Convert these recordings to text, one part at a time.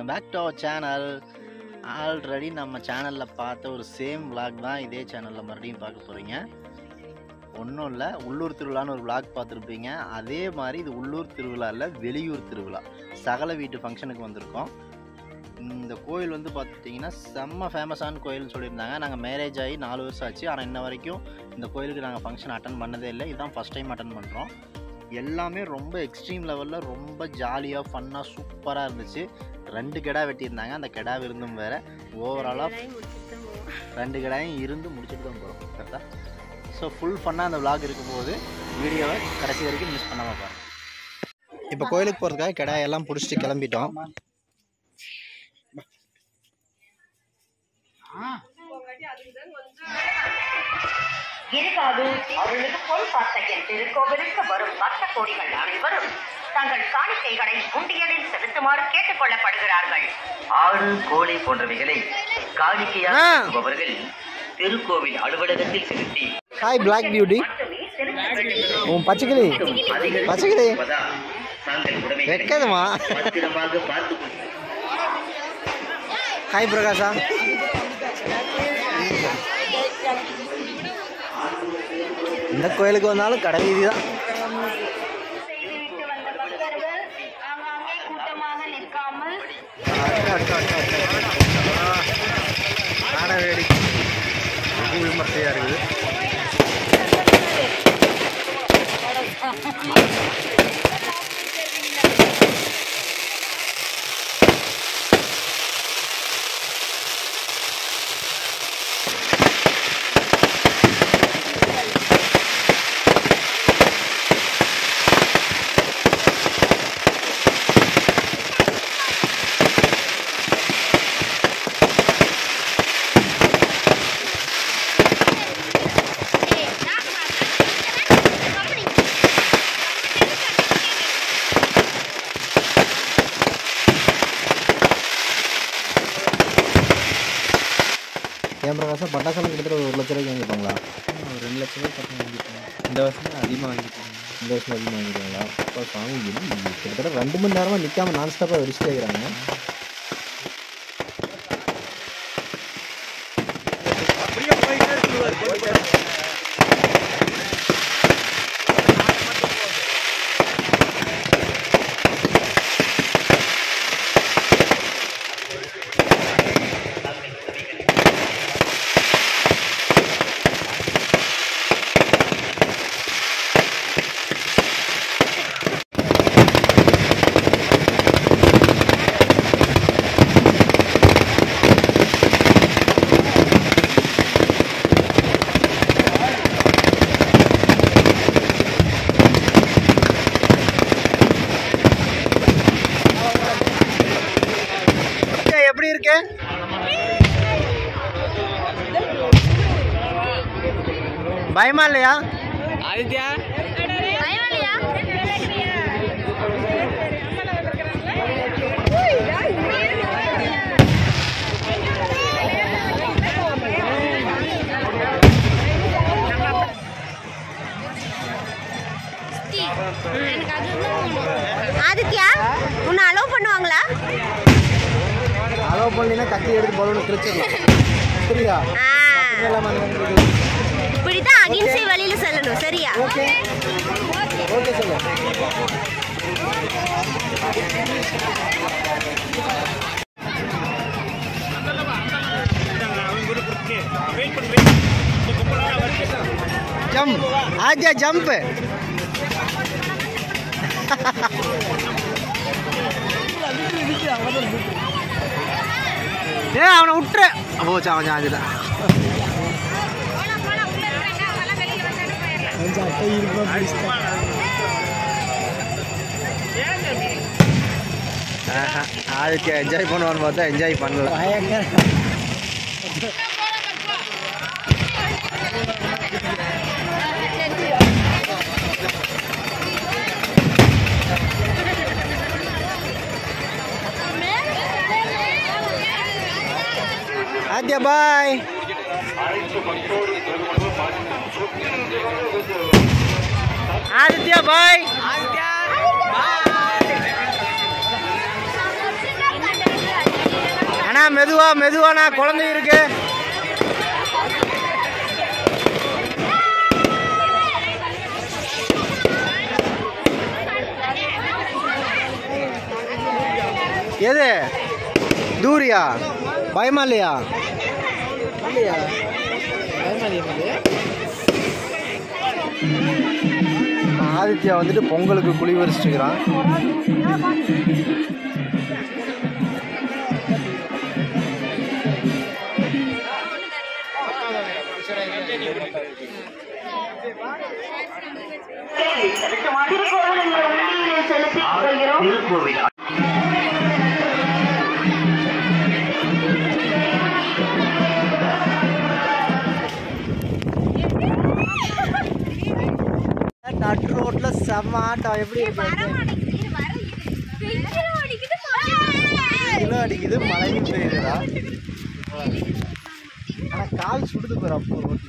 Welcome back to our channel. Already நம்ம சேனலில் பார்த்த ஒரு சேம் விளாக் தான் இதே சேனலில் மறுபடியும் பார்க்க போகிறீங்க. ஒன்றும் இல்லை, உள்ளூர் திருவிழான்னு ஒரு விளாக் பார்த்துருப்பீங்க. அதே மாதிரி இது உள்ளூர் திருவிழா இல்லை, வெளியூர் திருவிழா. சகல வீட்டு ஃபங்க்ஷனுக்கு வந்திருக்கோம். இந்த கோயில் வந்து பார்த்துட்டிங்கன்னா செம்ம ஃபேமஸான கோயில்னு சொல்லியிருந்தாங்க. நாங்கள் மேரேஜ் ஆகி 4 வருஷம் ஆச்சு. ஆனால் இன்ன வரைக்கும் இந்த கோயிலுக்கு நாங்கள் ஃபங்க்ஷன் அட்டன் பண்ணதே இல்லை. இதுதான் ஃபஸ்ட் டைம் அட்டன் பண்ணுறோம். எல்லாமே ரொம்ப எக்ஸ்ட்ரீம் லெவலில் ரொம்ப ஜாலியாக ஃபன்னாக சூப்பராக இருந்துச்சு. 2 கிடா வெட்டியிருந்தாங்க. அந்த கிடா விருந்தும் வேறு. ஓவராலாக 2 கிடாயும் இருந்து முடிச்சுட்டு தான் போகிறோம். கரெக்டாக. ஸோ ஃபுல் ஃபன்னாக அந்த விளாக் இருக்கும்போது வீடியோவை கடைசி வரைக்கும் மிஸ் பண்ணாமல் பாருங்கள். இப்போ கோயிலுக்கு போகிறதுக்காக கிடாயெல்லாம் பிடிச்சிட்டு கிளம்பிட்டோம். இருக்காது அவர்களுக்கு பொன் பார்த்தகின் திருக்கோவிலுக்கு வரும் பக்த கோடிகள் அனைவரும் தங்கள் காணிக்கைகளை உண்டியலில் செலுத்துமாறு கேட்டுக் கொள்ளப்படுகிறார்கள். ஆடு, கோழி போன்றவைகளை காணிக்கையாளர்கள் திருக்கோவில் அலுவலகத்தில் செலுத்தி ஹாய் பிளாக் பியூட்டி பச்சைக்கிளி பச்சைக்கிளி வைக்காதமா. ஹாய் பிரகாஷா. இந்த கோயிலுக்கு வந்தாலும் கடை வீதி தான். வேடிக்கை விமர்சையாக இருக்குது. ஏன் பிரகாசம் பட்டாசெல்லாம் கிட்டத்தட்ட 1 லட்ச ரூபாய்க்கு வாங்கிப்பாங்களா? 2 லட்ச ரூபாய் பக்கம் வாங்கிப்பாங்க. இந்த வருஷம் அதிகமாக வாங்கிப்பாங்க. இந்த வருஷம் அதிகமாக வாங்கிடுவாங்களா? இப்போ சாமி கிட்டத்தட்ட 2 மணி நேரமாக நிற்காம நான் ஸ்டாப்பாக வெடிச்சுட்டு இருக்கிறாங்க. எப்படி இருக்கு? பயமா இல்லையா ஆதித்யா? ஆதித்யா உன்னை அலோவ் பண்ணுவாங்களா? அலோவ் பண்ணினா கத்தி எடுத்து பலூன் கிழிச்சிடலாம். சரியா? இப்படிதான் அகிம்சை வழியில செல்லணும். சரியா? ஓகே ஓகே சொல்லு. Jump Aditya jump. ஏ அவனை விட்டுற போச்சு. அவன் சாஞ்சில ஆதித்யா என்ஜாய் பண்ணுவான்னு பார்த்தா என்ஜாய் பண்ணல. ஆதித்யா பாய். ஆதித்யா பாய். அண்ணா மெதுவா மெதுவாண்ணா, குழந்தை இருக்கு. எது தூரியா? பயமா இல்லையா? ஆதித்யா வந்துட்டு பொங்கலுக்கு குழி பறிச்சுக்கிறான். திருக்கோவில் நட் ரோட்ல செம்ம ஆட்டம். எப்படி கிலோ அடிக்குது, மழையும் பெய்யுதுடா. ஆனா கால் சுடுது பாரு. அப்போ ரோட்ல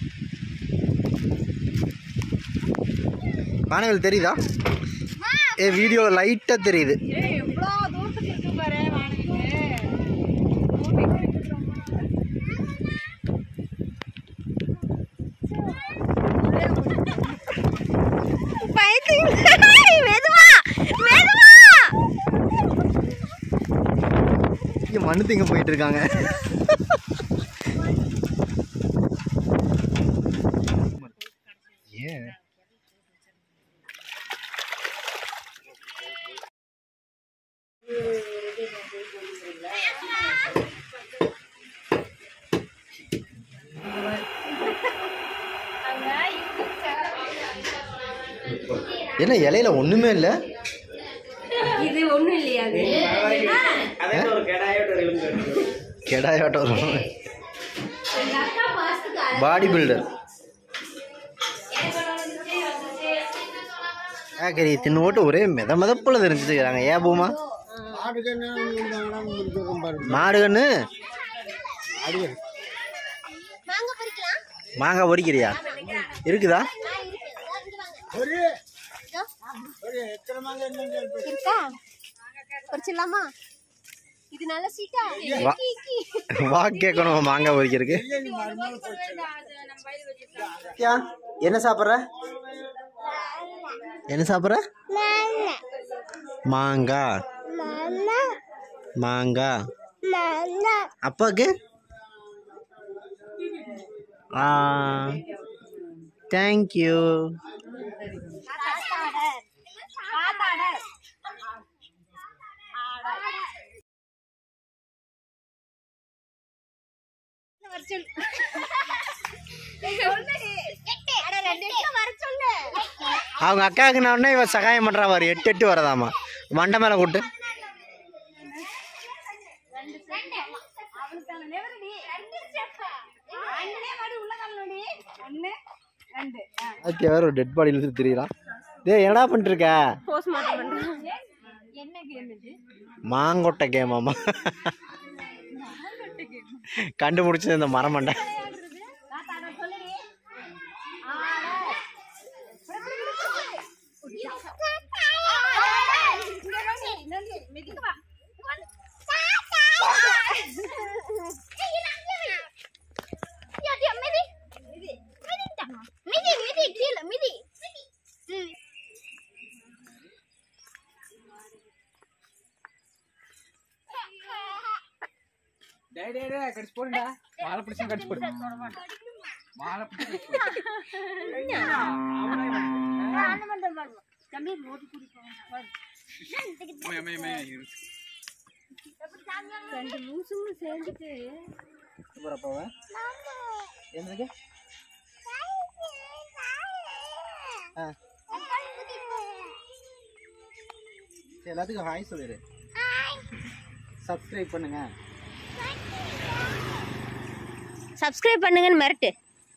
வானவில் தெரியுதா? வீடியோல லைட்டா தெரியுது. மண்ணு திங்க போயிட்டு இருக்காங்க. ஏன் என்ன இலையில ஒண்ணுமே இல்ல? இது ஒண்ணும் இல்லையா? கெடாயாட்டம் பாடி பில்டர் கறி தின்னு ஓட்டு ஒரே மிதப்புல தெரிஞ்சுக்கிறாங்க. ஏன் பூமா? மாடு கண்ணு மாங்காய் பொறிக்கிறியா? இருக்குதா? வா கேட்கணும் மாங்காய் பொறிக்கிறதுக்கு. என்ன சாப்பிட்ற? என்ன சாப்பிட்ற? மாங்காய். மாங்காய். அப்பாக்கு தேங்க்யூ. அவங்க அக்காவுக்கு நான் உடனே இவ சகாயம் பண்றா பாரு. 8 வரதாமா. மண்டை மேல கூட்டு. வேற ஒரு டெட் பாடி இழுத்து தெரியுறான். டேய் என்னடா பண்ணிட்டு இருக்க? மாங்கொட்டை கேமாமா. கண்டுபிடிச்சது இந்த மரமண்டை. கடிச்சு போடுடா. மாலை பிடிச்சு கடிச்சு போடு. மாலை பிடிச்சு எல்லாத்துக்கும் ஹாய் சொல்லிடு. சப்ஸ்கிரைப் பண்ணுங்க. சப்ஸ்கிரைப் பண்ணுங்கன்னு மிரட்டு.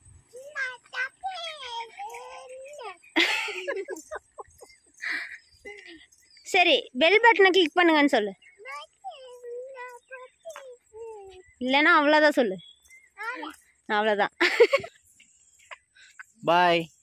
சரி பெல் பட்டனை கிளிக் பண்ணுங்கன்னு சொல்லு. இல்லைன்னா அவ்வளோதான் சொல்லு. அவ்வளோதான். பாய்.